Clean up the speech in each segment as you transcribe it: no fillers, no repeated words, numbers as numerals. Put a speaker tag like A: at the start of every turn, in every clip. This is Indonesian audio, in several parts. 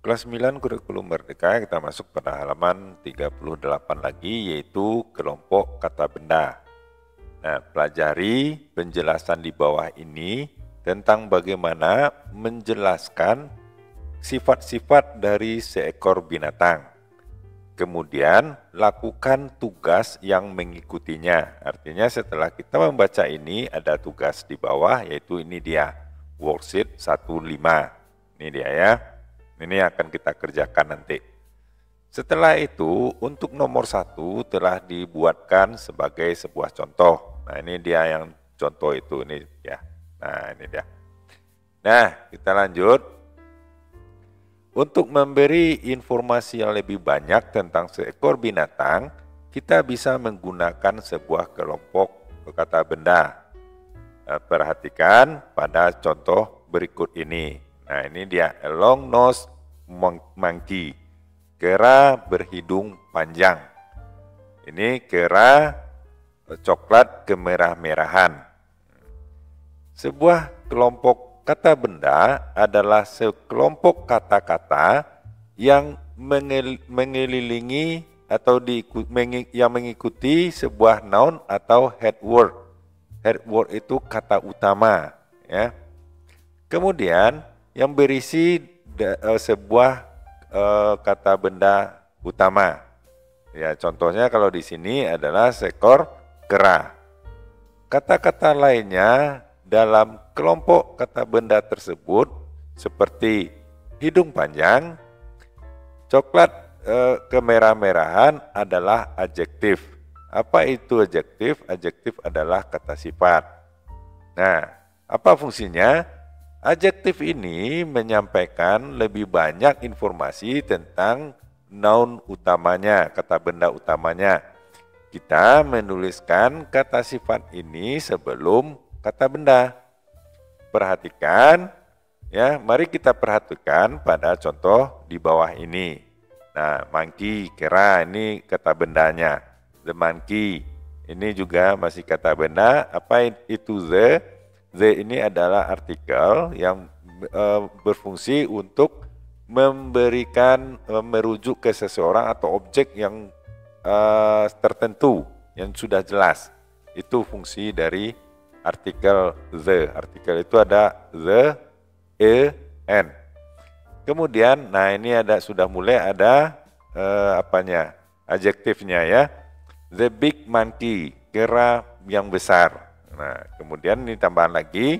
A: Kelas 9 kurikulum merdeka kita masuk pada halaman 38 lagi, yaitu kelompok kata benda. Nah, pelajari penjelasan di bawah ini tentang bagaimana menjelaskan sifat-sifat dari seekor binatang. Kemudian lakukan tugas yang mengikutinya. Artinya setelah kita membaca ini ada tugas di bawah, yaitu ini dia worksheet 15. Ini dia ya. Ini akan kita kerjakan nanti. Setelah itu, untuk nomor 1 telah dibuatkan sebagai sebuah contoh. Nah, ini dia yang contoh itu, ini ya. Nah, ini dia. Nah, kita lanjut. Untuk memberi informasi yang lebih banyak tentang seekor binatang, kita bisa menggunakan sebuah kelompok kata benda. Perhatikan pada contoh berikut ini. Nah, ini dia long nose monkey, kera berhidung panjang. Ini kera coklat kemerah-merahan. Sebuah kelompok kata benda adalah sekelompok kata-kata yang mengelilingi atau yang mengikuti sebuah noun atau head word. Head word itu kata utama, ya. Kemudian yang berisi sebuah kata benda utama. Ya, contohnya kalau di sini adalah seekor kera. Kata-kata lainnya dalam kelompok kata benda tersebut seperti hidung panjang, coklat kemerah-merahan adalah adjektif. Apa itu adjektif? Adjektif adalah kata sifat. Nah, apa fungsinya? Adjektif ini menyampaikan lebih banyak informasi tentang noun utamanya, kata benda utamanya. Kita menuliskan kata sifat ini sebelum kata benda. Perhatikan, ya, mari kita perhatikan pada contoh di bawah ini. Nah, monkey, kera, ini kata bendanya. The monkey, ini juga masih kata benda. Apa itu the? The ini adalah artikel yang berfungsi untuk memberikan merujuk ke seseorang atau objek yang tertentu yang sudah jelas. Itu fungsi dari artikel the. Artikel itu ada the, n. Kemudian, nah ini sudah mulai ada adjektifnya ya. The big monkey, kera yang besar. Nah, kemudian ini tambahan lagi,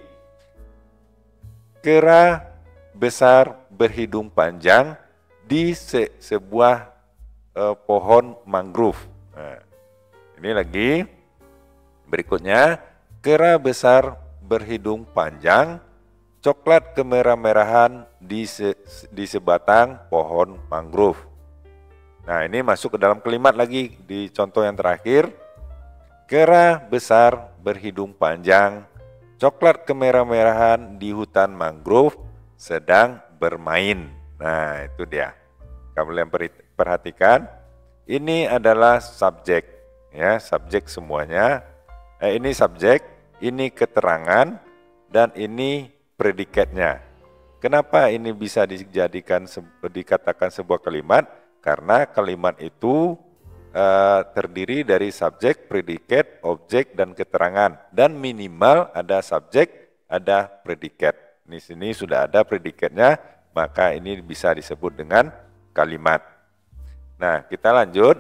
A: kera besar berhidung panjang di sebuah pohon mangrove. Nah, ini lagi berikutnya, kera besar berhidung panjang, coklat kemerah-merahan di sebatang pohon mangrove. Nah, ini masuk ke dalam kalimat lagi di contoh yang terakhir. Kera besar berhidung panjang, coklat kemerah-merahan di hutan mangrove sedang bermain. Nah, itu dia. Kalian perhatikan, ini adalah subjek, ya, subjek semuanya. Ini subjek, ini keterangan, dan ini predikatnya. Kenapa ini bisa dikatakan sebuah kalimat? Karena kalimat itu terdiri dari subjek, predikat, objek, dan keterangan. Dan minimal ada subjek, ada predikat. Di sini sudah ada predikatnya, maka ini bisa disebut dengan kalimat. Nah, kita lanjut.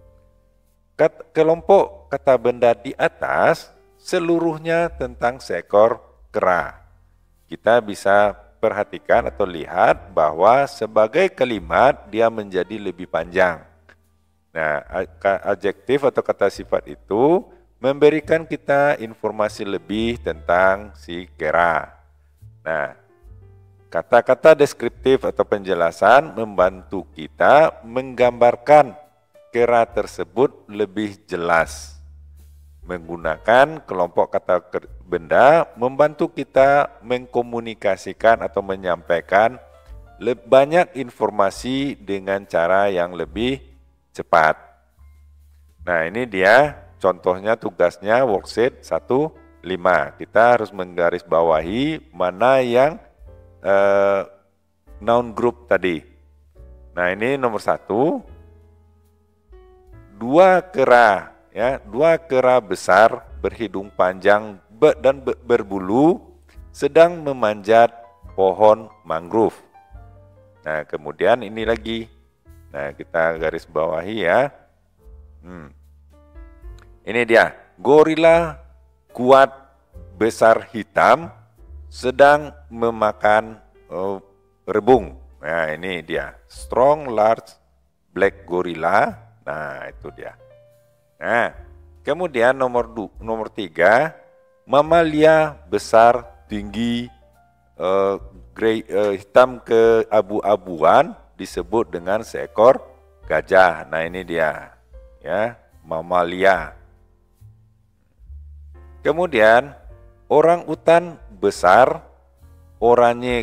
A: Kelompok kata benda di atas seluruhnya tentang seekor kera. Kita bisa perhatikan atau lihat bahwa sebagai kalimat dia menjadi lebih panjang. Nah, adjektif atau kata sifat itu memberikan kita informasi lebih tentang si kera. Nah, kata-kata deskriptif atau penjelasan membantu kita menggambarkan kera tersebut lebih jelas. Menggunakan kelompok kata benda membantu kita mengkomunikasikan atau menyampaikan banyak informasi dengan cara yang lebih cepat. Nah, ini dia contohnya, tugasnya worksheet 15. Kita harus menggarisbawahi mana yang noun group tadi. Nah, ini nomor 1. Dua kera, ya, dua kera besar berhidung panjang dan berbulu sedang memanjat pohon mangrove. Nah, kemudian ini lagi. Nah, kita garis bawahi ya. Ini dia, gorila kuat besar hitam sedang memakan rebung. Nah, ini dia, strong large black gorilla. Nah, itu dia. Nah, kemudian nomor 3, mamalia besar tinggi hitam keabu-abuan disebut dengan seekor gajah. Nah, ini dia, ya, mamalia. Kemudian orang utan besar, oranye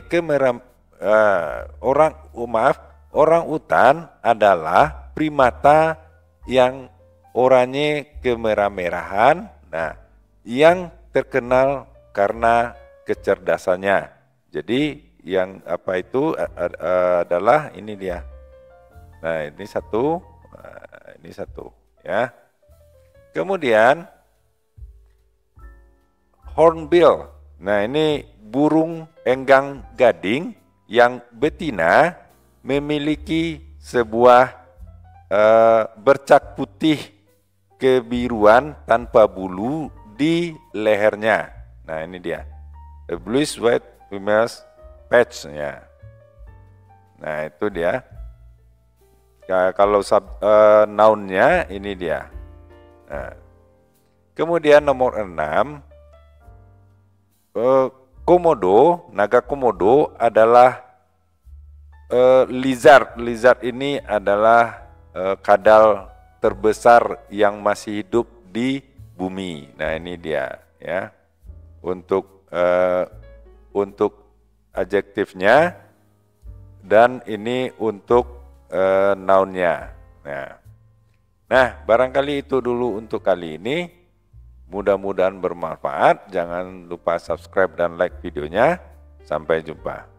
A: orang utan adalah primata yang oranye kemerah-merahan, nah, yang terkenal karena kecerdasannya. Jadi yang apa itu adalah ini dia. Nah, ini satu, ya. Kemudian hornbill. Nah, ini burung enggang gading yang betina memiliki sebuah bercak putih kebiruan tanpa bulu di lehernya. Nah, ini dia. A bluish white female patch-nya. Nah, itu dia. Kalau noun-nya ini dia. Nah. Kemudian nomor 6, komodo, naga komodo adalah lizard. Lizard ini adalah kadal terbesar yang masih hidup di bumi. Nah, ini dia, ya. Untuk adjektifnya dan ini untuk noun-nya. Nah, barangkali itu dulu untuk kali ini. Mudah-mudahan bermanfaat. Jangan lupa subscribe dan like videonya. Sampai jumpa.